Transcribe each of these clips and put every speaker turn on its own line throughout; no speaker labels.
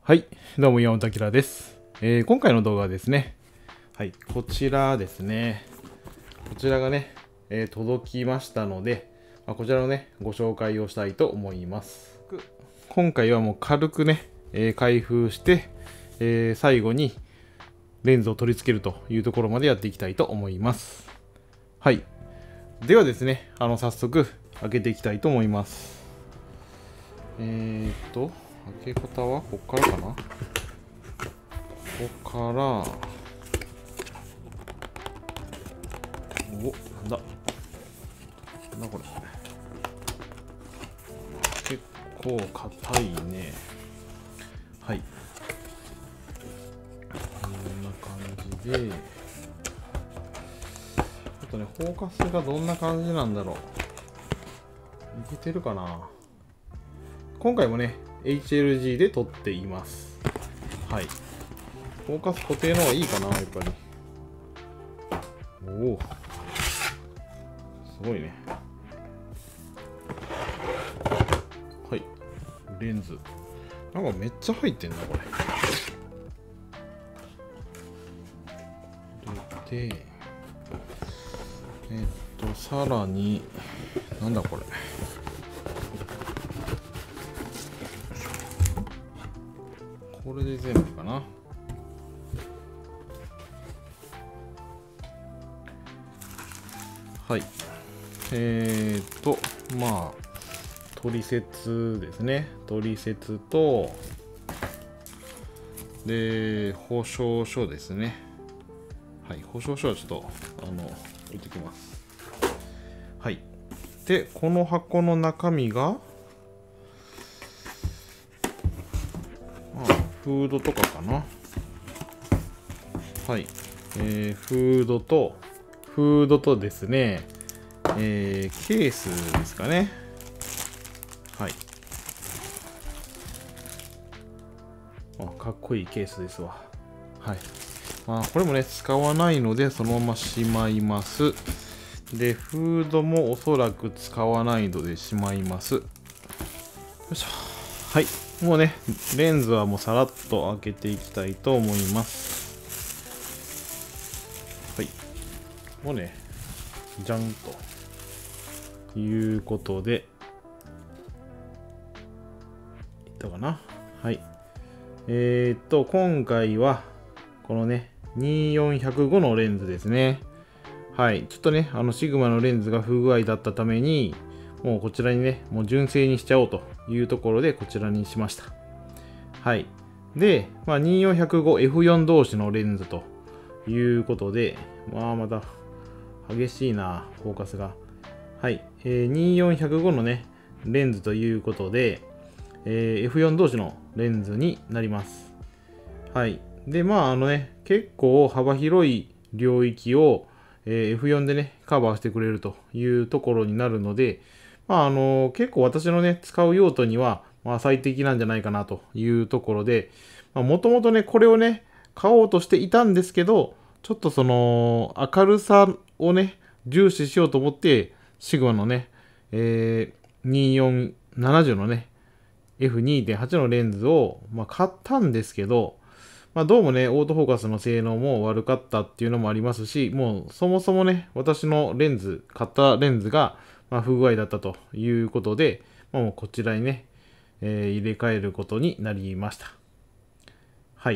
はい、どうも山本明です。今回の動画はですね、はい、こちらですね。こちらがね、届きましたので、こちらのね、ご紹介をしたいと思います。今回はもう軽くね、開封して、最後にレンズを取り付けるというところまでやっていきたいと思います。はい。ではですね、早速開けていきたいと思います。開け方はここからかな。ここから、なんだこれ。結構硬いね。はい。こんな感じで、ちょっとね、フォーカスがどんな感じなんだろう。いけてるかな。今回もね、HLG で撮っています。はい。フォーカス固定の方がいいかな、やっぱり。おお。すごいね。はい。レンズ。なんかめっちゃ入ってんな、これ。で、さらに、なんだこれ。これで全部かな。はい。まあ、取説ですね。取説と、で、保証書ですね。はい。保証書はちょっと、置いてきます。はい。で、この箱の中身が、フードとかかな。はい。フードとですね、ケースですかね。はい。かっこいいケースですわ。はい。これもね、使わないので、そのまましまいます。で、フードもおそらく使わないのでしまいます。よいしょ。はい。もうね、レンズはもうさらっと開けていきたいと思います。はい。もうね、じゃんということで、いったかな。はい。今回は、このね、2405のレンズですね。はい。ちょっとね、シグマのレンズが不具合だったために、もうこちらにね、もう純正にしちゃおうというところで、こちらにしました。はい。で、2400-F4 同士のレンズということで、また、激しいな、フォーカスが。はい。2400-105のね、レンズということで、F4 同士のレンズになります。はい。で、結構幅広い領域を、F4 でね、カバーしてくれるというところになるので、結構私のね、使う用途には、最適なんじゃないかなというところで、もともとね、これをね、買おうとしていたんですけど、ちょっとその、明るさをね、重視しようと思って、シグマのね、2470のね、F2.8 のレンズを、買ったんですけど、どうもね、オートフォーカスの性能も悪かったっていうのもありますし、もうそもそもね、私のレンズ、買ったレンズが、不具合だったということで、もうこちらにね、入れ替えることになりました。はい。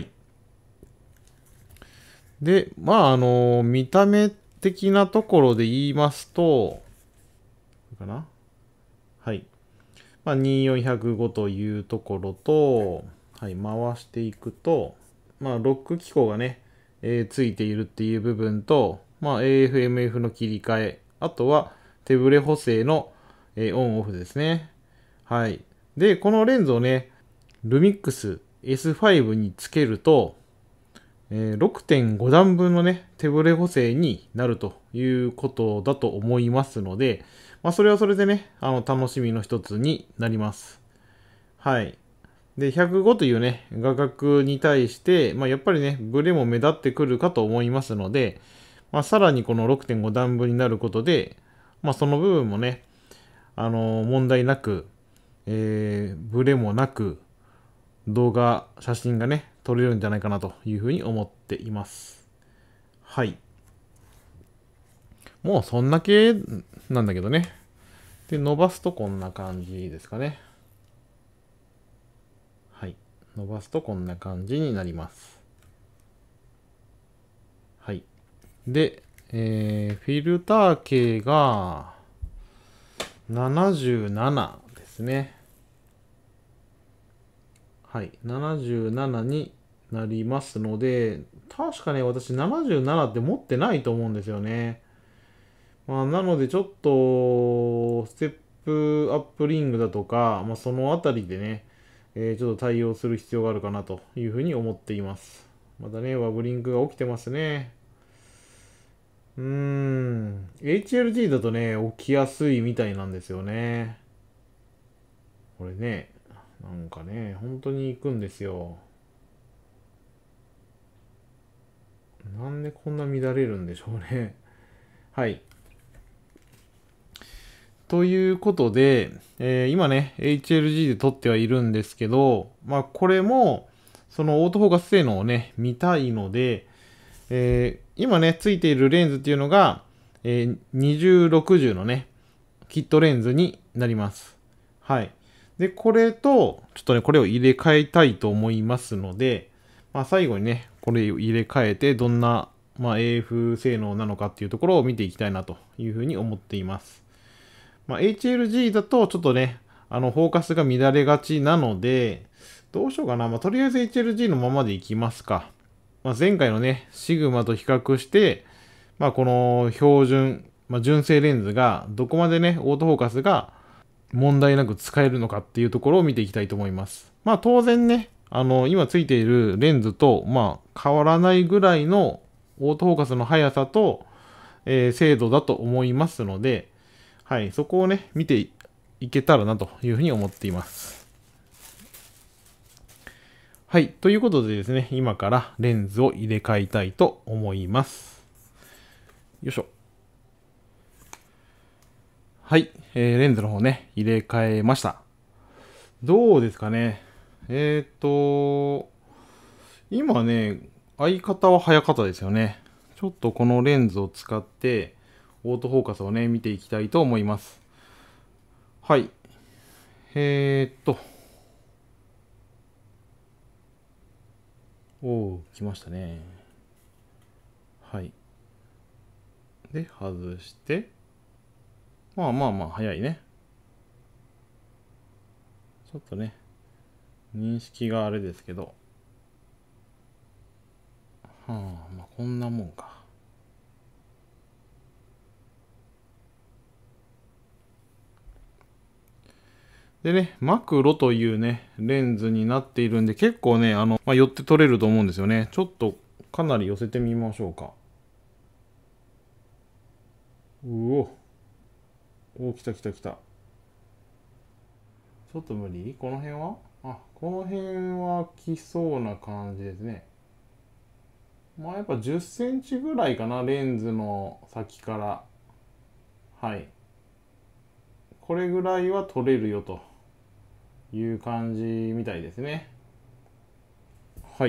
で、見た目的なところで言いますと、かなはい。2405というところと、はい、回していくと、ロック機構がね、ついているっていう部分と、AFMF の切り替え、あとは手ブレ補正の、オンオフですね。はい。で、このレンズをね、ルミックス S5 につけると、6.5 段分のね、手ブレ補正になるということだと思いますので、それはそれでね、楽しみの一つになります。はい。で、105というね、画角に対して、やっぱりね、ブレも目立ってくるかと思いますので、さらにこの 6.5 段分になることで、その部分もね、問題なく、ブレもなく動画、写真がね、撮れるんじゃないかなというふうに思っています。はい。もうそんだけなんだけどね。で、伸ばすとこんな感じですかね。はい。伸ばすとこんな感じになります。はい。で、フィルター径が77ですね。はい。77になりますので、確かね、私77って持ってないと思うんですよね。まあ、なのでちょっと、ステップアップリングだとか、まあ、そのあたりでね、ちょっと対応する必要があるかなというふうに思っています。またね、ワブリンクが起きてますね。HLG だとね、起きやすいみたいなんですよね。これね、なんかね、本当に行くんですよ。なんでこんな乱れるんでしょうね。はい。ということで、今ね、HLG で撮ってはいるんですけど、まあこれも、そのオートフォーカス性能をね、見たいので、今ね、ついているレンズっていうのが、2060のね、キットレンズになります。はい。で、これと、ちょっとね、これを入れ替えたいと思いますので、まあ、最後にね、これを入れ替えて、どんな、まあ、AF 性能なのかっていうところを見ていきたいなというふうに思っています。まあ、HLG だと、ちょっとね、フォーカスが乱れがちなので、どうしようかな。まあ、とりあえず HLG のままでいきますか。まあ、前回のね、シグマと比較して、まあ、この標準、まあ、純正レンズがどこまでね、オートフォーカスが問題なく使えるのかっていうところを見ていきたいと思います。まあ、当然ね、今ついているレンズと、まあ、変わらないぐらいのオートフォーカスの速さと、精度だと思いますので、はい、そこをね、見ていけたらなというふうに思っています。はい、ということでですね、今からレンズを入れ替えたいと思います。よいしょ。はい、レンズの方ね、入れ替えました。どうですかね。今ね、相方は早かったですよね。ちょっとこのレンズを使って、オートフォーカスをね、見ていきたいと思います。はい。来ましたね。はい。で、外して、まあまあまあ、早いね。ちょっとね、認識があれですけど、はあ、まあこんなもんか。でね、マクロというね、レンズになっているんで、結構ね、まあ、寄って撮れると思うんですよね。ちょっと、かなり寄せてみましょうか。来た来た来た。ちょっと無理この辺はこの辺は来そうな感じですね。まあやっぱ10センチぐらいかな、レンズの先から。はい。これぐらいは撮れるよという感じみたいですね。はい。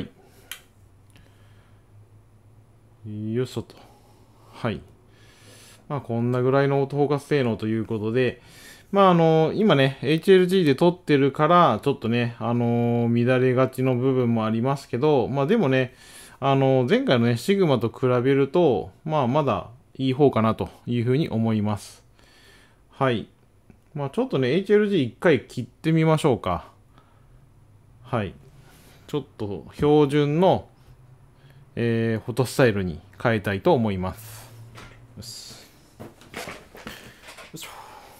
よいしょと。はい。まあこんなぐらいのオートフォーカス性能ということで、まあ今ね、HLG で撮ってるから、ちょっとね、乱れがちの部分もありますけど、まあでもね、前回のね、シグマと比べると、まあまだいい方かなというふうに思います。はい。まあちょっとね、HLG 一回切ってみましょうか。はい。ちょっと標準の、フォトスタイルに変えたいと思います。よし。よいしょ。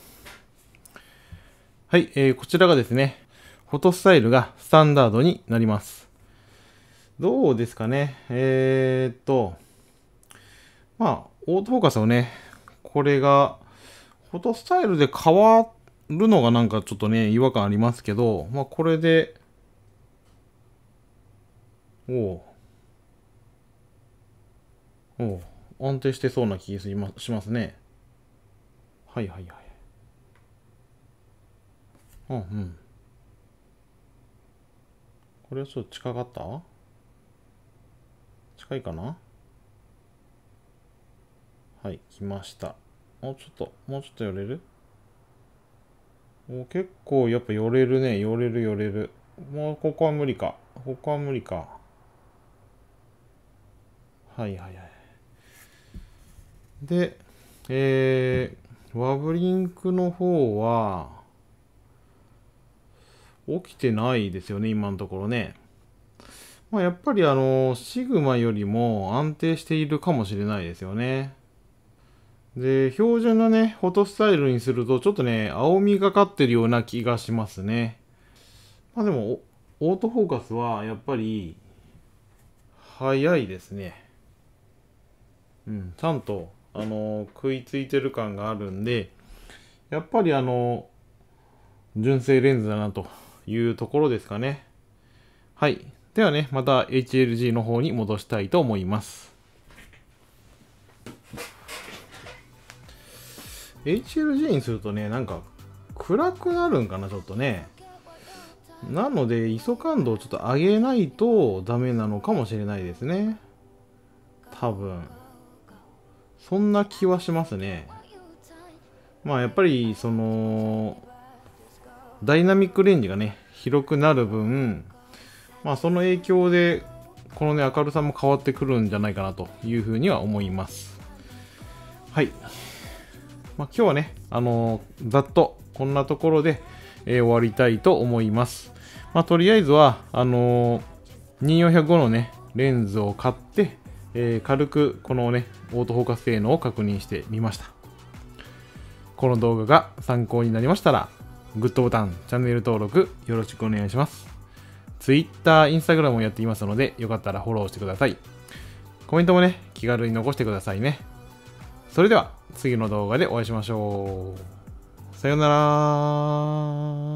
はい、こちらがですね、フォトスタイルがスタンダードになります。どうですかね。まあ、オートフォーカスをね、これが、フォトスタイルで変わるのがなんかちょっとね、違和感ありますけど、まあ、これで、おお安定してそうな気がしますね。はいはいはい。うんうん。 これはちょっと近かった？近いかな？はい、来ました。もうちょっと寄れる？結構やっぱ寄れるね。寄れる。もうここは無理か。ここは無理か。はいはいはい。で、ワブリンクの方は、起きてないですよね、今のところね。まあ、やっぱりシグマよりも安定しているかもしれないですよね。で、標準のね、フォトスタイルにすると、ちょっとね、青みがかってるような気がしますね。まあでも、オートフォーカスはやっぱり、早いですね。うん、ちゃんと、食いついてる感があるんで、やっぱり純正レンズだなというところですかね。はい。ではね、また HLG の方に戻したいと思います。HLG にするとね、なんか暗くなるんかな、ちょっとね。なので、ISO感度をちょっと上げないとダメなのかもしれないですね。多分。そんな気はしますね。まあやっぱり、ダイナミックレンジがね、広くなる分、まあその影響で、このね、明るさも変わってくるんじゃないかなというふうには思います。はい。まあ今日はね、ざっとこんなところで、終わりたいと思います。まあとりあえずは、2405のね、レンズを買って、軽くこのね、オートフォーカス性能を確認してみました。この動画が参考になりましたら、グッドボタン、チャンネル登録よろしくお願いします。Twitter、Instagram もやっていますので、よかったらフォローしてください。コメントもね、気軽に残してくださいね。それでは、次の動画でお会いしましょう。さようなら。